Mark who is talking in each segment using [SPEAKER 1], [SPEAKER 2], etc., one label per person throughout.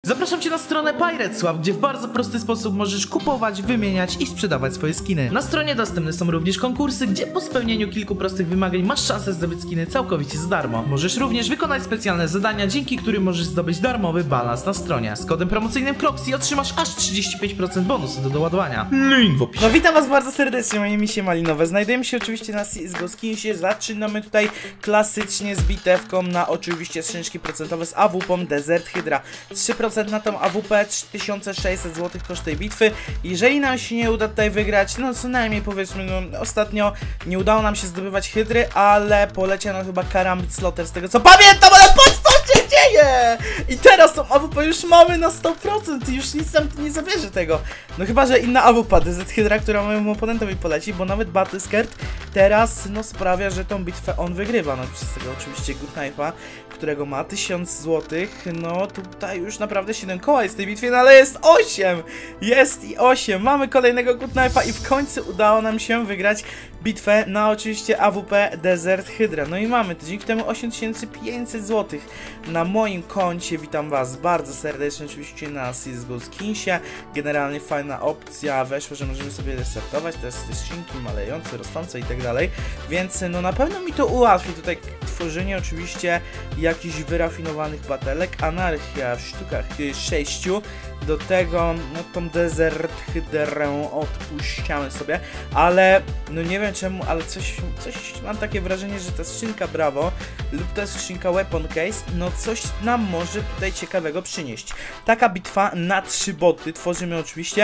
[SPEAKER 1] Zapraszam Cię na stronę PiratesSwap, gdzie w bardzo prosty sposób możesz kupować, wymieniać i sprzedawać swoje skiny. Na stronie dostępne są również konkursy, gdzie po spełnieniu kilku prostych wymagań masz szansę zdobyć skiny całkowicie za darmo. Możesz również wykonać specjalne zadania, dzięki którym możesz zdobyć darmowy balans na stronie. Z kodem promocyjnym Croxy otrzymasz aż 35% bonusu do doładowania. Link w opisie.
[SPEAKER 2] No witam was bardzo serdecznie, moje misie malinowe. Znajdujemy się oczywiście na CSGO Skinsie. Zaczynamy tutaj klasycznie z bitewką na oczywiście skrzynki procentowe z AWP Desert Hydra. 3% na tą AWP, 3600 zł koszt tej bitwy. Jeżeli nam się nie uda tutaj wygrać, no co najmniej powiedzmy, no ostatnio nie udało nam się zdobywać Hydry, ale poleciał nam chyba Karambit Slaughter z tego co pamiętam, ale patrz co się dzieje! I teraz tą AWP już mamy na 100% i już nic nam nie zabierze tego. No chyba, że inna AWP Desert Hydra, która mojemu oponentowi poleci, bo nawet Battlescard teraz no sprawia, że tą bitwę on wygrywa. No przez tego oczywiście Good Knife'a, którego ma 1000 zł. No tutaj już naprawdę 7 koła jest w tej bitwie, no ale jest 8! Jest i 8! Mamy kolejnego Good Knife'a i w końcu udało nam się wygrać bitwę na oczywiście AWP Desert Hydra. No i mamy to dzięki temu 8500 zł na moim koncie. Witam was bardzo serdecznie oczywiście na CSGO Skinsie. Generalnie fajna opcja weszła, że możemy sobie restartować te skrzynki malejące, rosnące i tak dalej. Więc no na pewno mi to ułatwi tutaj tworzenie oczywiście jakichś wyrafinowanych batelek. Anarchia w sztukach 6. Do tego no tą Desert Hydrę odpuściamy sobie, ale no nie wiem czemu, ale coś mam takie wrażenie, że ta skrzynka Bravo lub ta skrzynka Weapon Case, no coś nam może tutaj ciekawego przynieść. Taka bitwa na 3 boty, tworzymy oczywiście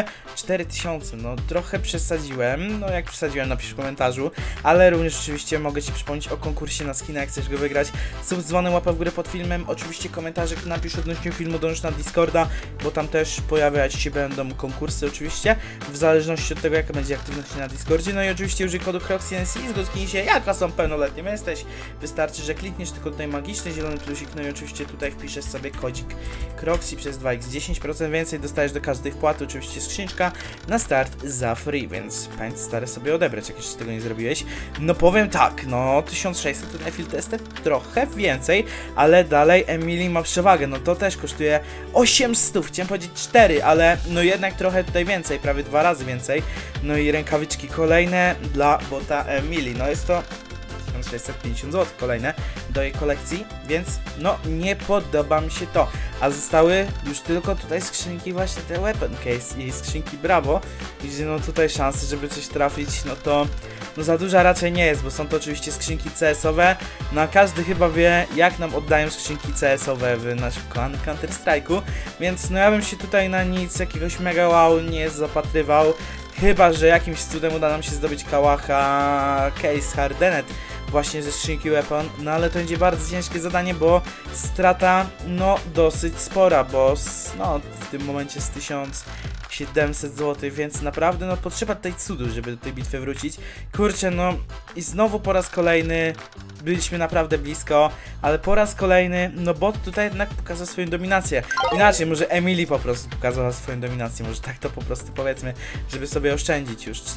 [SPEAKER 2] 4000, no trochę przesadziłem, no jak przesadziłem napisz w komentarzu, ale również oczywiście mogę Ci przypomnieć o konkursie na skina, jak chcesz go wygrać. Sub z dzwonem, łapę w górę pod filmem, oczywiście komentarzyk napisz odnośnie filmu, dąż na Discorda, bo tam też pojawiać się będą konkursy oczywiście, w zależności od tego jaka będzie aktywność na Discordzie. No i oczywiście użyj kodu Croxy na CSGO Skinsie, jaka są pełnoletnim jesteś, wystarczy, że klikniesz tylko tutaj magiczny zielony plusik, no i oczywiście tutaj wpiszesz sobie kodzik Croxy przez 2x, 10% więcej dostajesz do każdej wpłaty, oczywiście skrzynka na start za free, więc pamiętaj stary sobie odebrać, jak jeszcze tego nie zrobiłeś. No powiem tak, no 1600 to na field tested trochę więcej, ale dalej Emily ma przewagę, no to też kosztuje 800, chciałem powiedzieć 4, ale no jednak trochę tutaj więcej, prawie 2 razy więcej. No i rękawiczki kolejne dla bota Emily, no jest to 1650 zł kolejne do jej kolekcji, więc no nie podoba mi się to. A zostały już tylko tutaj skrzynki właśnie te Weapon Case i skrzynki Bravo, gdzie no tutaj szanse, żeby coś trafić, no to no za duża raczej nie jest, bo są to oczywiście skrzynki CS-owe, no a każdy chyba wie, jak nam oddają skrzynki CS-owe w naszym Counter Strike'u, więc no ja bym się tutaj na nic jakiegoś mega wow nie zapatrywał, chyba że jakimś cudem uda nam się zdobyć kałacha Case Hardenet właśnie ze skrzynki Weapon, no ale to będzie bardzo ciężkie zadanie, bo strata no dosyć spora, bo no w tym momencie z 1700 zł, więc naprawdę no potrzeba tutaj cudu, żeby do tej bitwy wrócić. Kurczę, no i znowu po raz kolejny byliśmy naprawdę blisko, ale po raz kolejny, no bot tutaj jednak pokazał swoją dominację. Inaczej, może Emily po prostu pokazała swoją dominację, może tak to po prostu powiedzmy, żeby sobie oszczędzić już.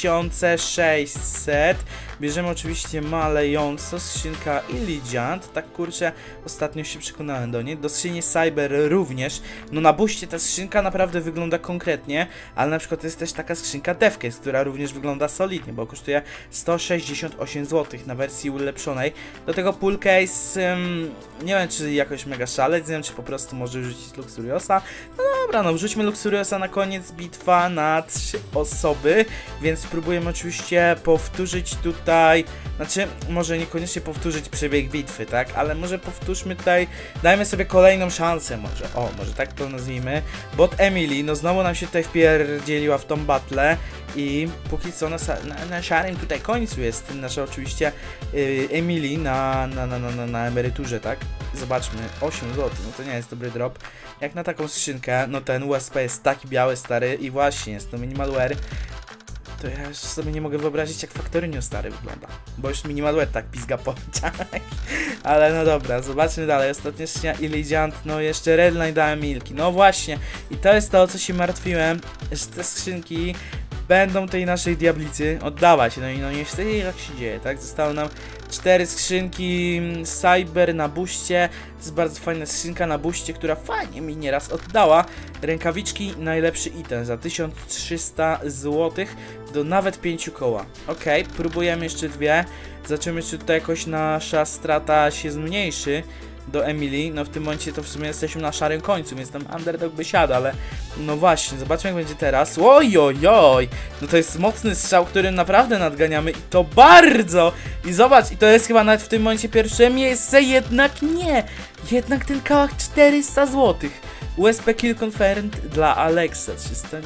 [SPEAKER 2] 4600, bierzemy oczywiście malejąco, skrzynka Iligiant, tak kurczę, ostatnio się przekonałem do niej, do skrzyni Cyber również, no na buście ta skrzynka naprawdę wygląda konkretnie, ale na przykład jest też taka skrzynka Devcase, która również wygląda solidnie, bo kosztuje 168 zł na wersji ulepszonej. Do tego Pool Case, nie wiem czy jakoś mega szaleć, nie wiem czy po prostu może rzucić Luxuriosa. No dobra, no wrzućmy Luxuriosa na koniec, bitwa na 3 osoby, więc spróbujemy oczywiście powtórzyć tutaj, znaczy może niekoniecznie powtórzyć przebieg bitwy, tak, ale może powtórzmy tutaj, dajmy sobie kolejną szansę może, o, może tak to nazwijmy. Bot Emily, no znowu nam się tutaj wpierdzieliła w tą battle i póki co na szarym tutaj końcu jest nasza oczywiście Emily na emeryturze, tak? Zobaczmy, 8 zł, no to nie jest dobry drop. Jak na taką skrzynkę, no ten USP jest taki biały, stary i właśnie jest to minimalware. To ja już sobie nie mogę wyobrazić, jak Factorinio stary wygląda, bo już minimalware tak pizga po oczach. Ale no dobra, zobaczmy dalej. Ostatnia skrzynia Iligiant, no jeszcze Redline dałem Milki, no właśnie. I to jest to, o co się martwiłem, że te skrzynki będą tej naszej diablicy oddawać. No i no niestety tak się dzieje, tak? Zostało nam 4 skrzynki Cyber na buście. To jest bardzo fajna skrzynka na buście, która fajnie mi nieraz oddała. Rękawiczki, najlepszy item za 1300 zł do nawet 5 koła. Okej, próbujemy jeszcze 2. Zobaczymy, czy tutaj jakoś nasza strata się zmniejszy do Emily. No w tym momencie to w sumie jesteśmy na szarym końcu, więc tam underdog by siadł, ale no właśnie, zobaczmy jak będzie teraz. Ojojoj, no to jest mocny strzał, którym naprawdę nadganiamy i to bardzo. I zobacz, i to jest chyba nawet w tym momencie pierwsze miejsce, jednak nie. Jednak ten kałach 400 zł. USP Kill Confirmed dla Alexa 300,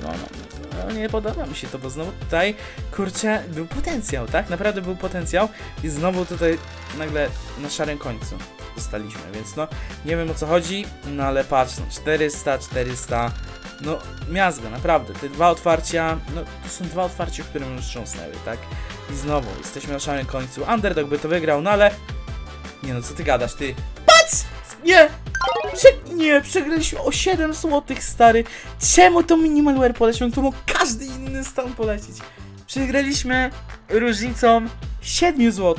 [SPEAKER 2] no nie podoba mi się to, bo znowu tutaj, kurczę, był potencjał, tak? Naprawdę był potencjał i znowu tutaj nagle na szarym końcu zostaliśmy, więc no, nie wiem o co chodzi, no ale patrz, no 400, no miazga, naprawdę, te 2 otwarcia, no to są 2 otwarcia, które mnie wstrząsnęły, tak? I znowu, jesteśmy na szarym końcu, underdog by to wygrał, no ale, nie no, co ty gadasz, ty, patrz! Nie! Nie, przegraliśmy o 7 zł, stary. Czemu to Minimalware poleciał? Tu mógł każdy inny stan polecieć. Przegraliśmy różnicą 7 zł.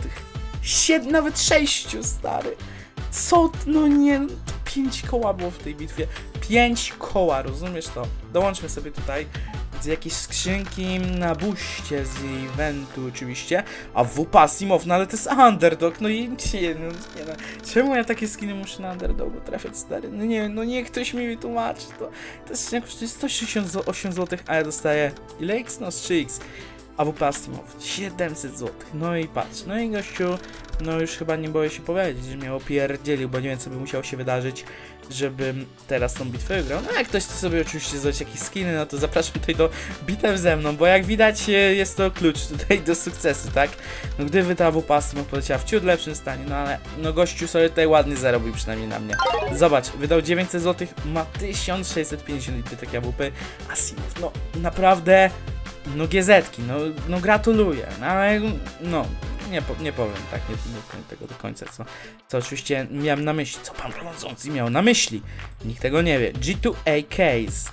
[SPEAKER 2] Nawet 6, stary. Co? No nie, 5 koła było w tej bitwie. 5 koła, rozumiesz to? Dołączmy sobie tutaj z jakieś skrzynki na buście z eventu oczywiście. A WP Simow, no ale to jest underdog, no i nie, no. Czemu ja takie skiny muszę na underdogu trafiać, stary? No nie, no niech ktoś mi wytłumaczy to. To jest skin kosztuje 168 zł, a ja dostaję ile X? No z 3X. A WP Simow 700 zł. No i patrz, no i gościu, no już chyba nie boję się powiedzieć, że mnie opierdzielił, bo nie wiem co by musiało się wydarzyć, żebym teraz tą bitwę wygrał. No jak ktoś chce sobie oczywiście zrobić jakieś skiny, no to zapraszam tutaj do bitew ze mną, bo jak widać jest to klucz tutaj do sukcesu, tak? No gdyby ta WP Simow poleciała w ciut lepszym stanie, no ale no gościu sobie tutaj ładnie zarobił przynajmniej na mnie. Zobacz, wydał 900 zł, ma 1650 litrów takie AWP, a Simow, no naprawdę, no GZ-ki, no gratuluję, no ale no. Nie powiem tak, nie powiem tego do końca, co oczywiście miałem na myśli, co pan prowadzący miał na myśli. Nikt tego nie wie. G2A Case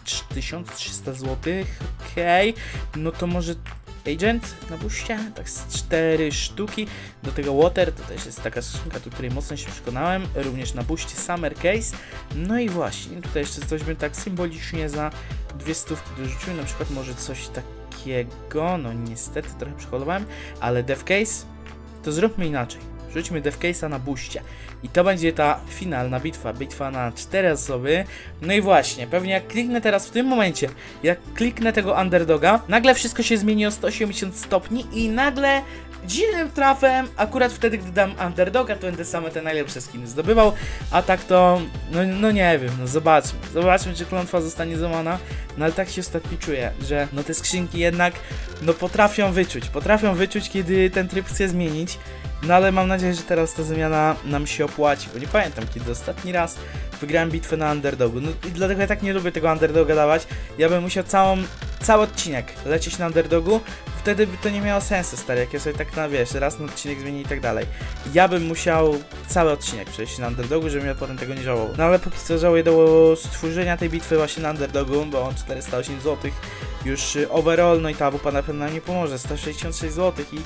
[SPEAKER 2] 1300 zł, okej. No to może Agent na buście, tak z 4 sztuki. Do tego Water, to też jest taka skrzynka, do której mocno się przekonałem. Również na buście Summer Case. No i właśnie, tutaj jeszcze coś bym tak symbolicznie za 200 dorzucił, na przykład może coś takiego, no niestety trochę przeholowałem, ale Dev Case. To zróbmy inaczej. Rzućmy Dev Case'a na buście. I to będzie ta finalna bitwa. Bitwa na 4 osoby. No i właśnie, pewnie jak kliknę teraz w tym momencie, jak kliknę tego underdoga, nagle wszystko się zmieni o 180 stopni i nagle dziwnym trafem, akurat wtedy, gdy dam underdoga, to będę same te najlepsze skiny zdobywał, a tak to, no nie wiem, no zobaczmy, czy klątwa zostanie złamana, no ale tak się ostatnio czuję, że no te skrzynki jednak, no potrafią wyczuć, kiedy ten tryb chce zmienić, no ale mam nadzieję, że teraz ta zmiana nam się opłaci, bo nie pamiętam, kiedy ostatni raz wygrałem bitwę na underdogu, no i dlatego ja tak nie lubię tego underdoga dawać, ja bym musiał cały odcinek lecieć na underdogu, wtedy by to nie miało sensu, stary, jak ja sobie tak na, wiesz, raz na odcinek zmienię i tak dalej. Ja bym musiał cały odcinek przejść na underdogu, żebym ja potem tego nie żałował. No ale póki co żałuję do stworzenia tej bitwy właśnie na underdogu, bo 408 zł już overall, no i ta AWP na pewno nam nie pomoże, 166 zł i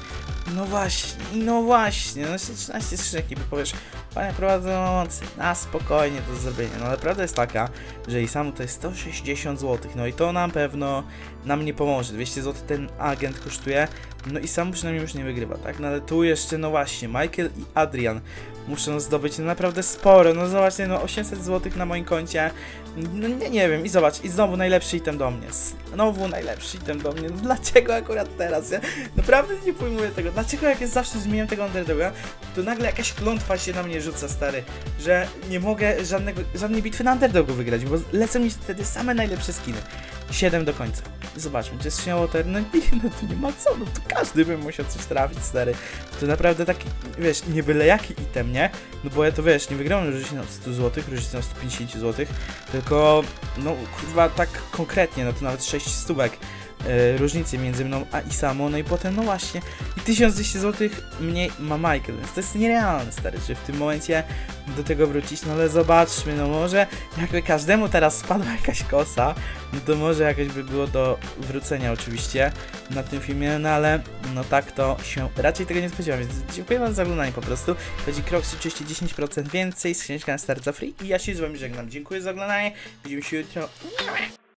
[SPEAKER 2] no właśnie, no 13 skrzynek i powiesz, panie prowadzący, na spokojnie do zrobienia. No ale prawda jest taka, że i samo to jest 160 zł, no i to na pewno nam nie pomoże. 200 zł ten agent kosztuje, no i sam przynajmniej już nie wygrywa, tak? No ale tu jeszcze, no właśnie, Michael i Adrian muszą zdobyć no naprawdę sporo, no zobaczcie, no 800 zł na moim koncie, no nie wiem, i zobacz, i znowu najlepszy item do mnie, no dlaczego akurat teraz, ja naprawdę nie pojmuję tego, dlaczego jak ja zawsze zmieniam tego underdoga, to nagle jakaś klątwa się na mnie rzuca, stary, że nie mogę żadnej bitwy na underdogu wygrać, bo lecą mi wtedy same najlepsze skiny, 7 do końca. Zobaczmy, czy skrzynia Water, no tu nie ma co, no to każdy by musiał coś trafić, stary. To naprawdę taki, wiesz, nie byle jaki item, nie? No bo ja to, wiesz, nie wygrałem różnicy na 100 zł, różnicy na 150 zł, tylko, no kurwa, tak konkretnie, no to nawet 6 stówek. różnicy między mną a Isamu, no i potem no właśnie i 1200 zł mniej ma Michael, więc to jest nierealne, stary, że w tym momencie do tego wrócić, no ale zobaczmy, no może jakby każdemu teraz spadła jakaś kosa, no to może jakoś by było do wrócenia oczywiście na tym filmie, no ale no tak to się raczej tego nie spodziewam, więc dziękuję wam za oglądanie po prostu. Chodzi Crocs oczywiście 10% więcej, skrzyneczka na start za free i ja się z wami żegnam. Dziękuję za oglądanie, widzimy się jutro.